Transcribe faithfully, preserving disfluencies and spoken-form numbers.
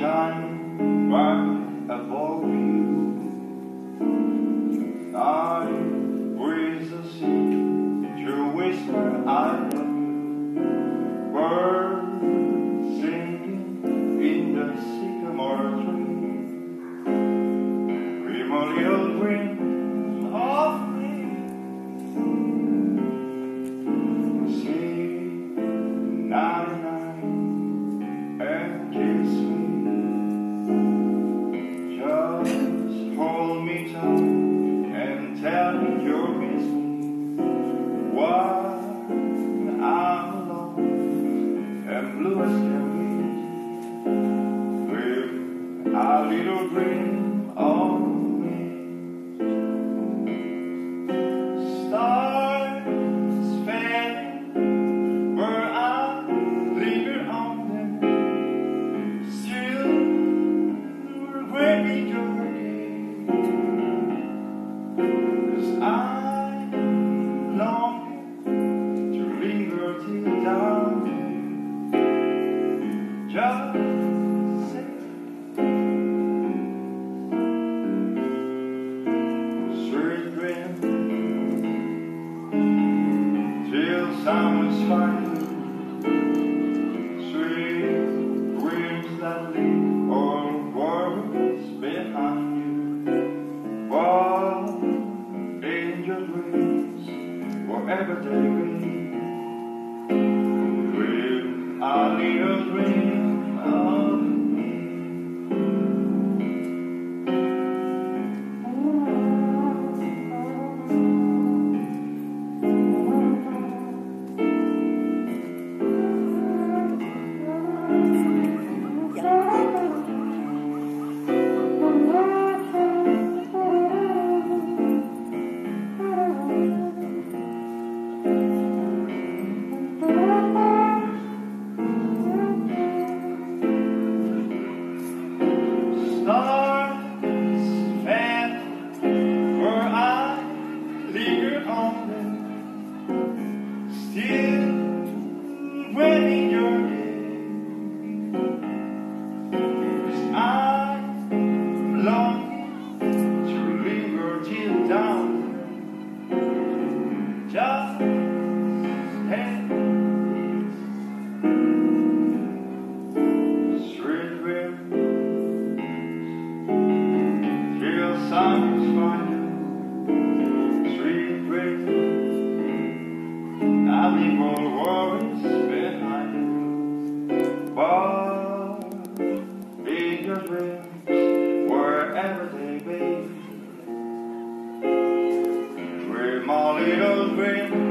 shine bright above you. I breathe the sea to whisper I love you. Birds singing in the sycamore tree. Dream a little dream of me. Say night night and kiss me. Just hold me tight and tell me you'll miss me while I'm alone and blue as can be. Dream a little dream of me. Stars fading where I linger on them, still waiting your day. 'Cause I'm longing to linger till dawn. Just say sweet dream till summer's fine. Sweet dreams that leave all worries behind you. Fall in your dreams wherever they be. Dream a little dream of me. Stars fed where I linger on them, still waiting your day. 'Cause I'm longing to linger till dawn. Just have this sweet dream till summer's fine. Sweet dream I leave all worries behind. But in your dreams wherever they be, dream a little dream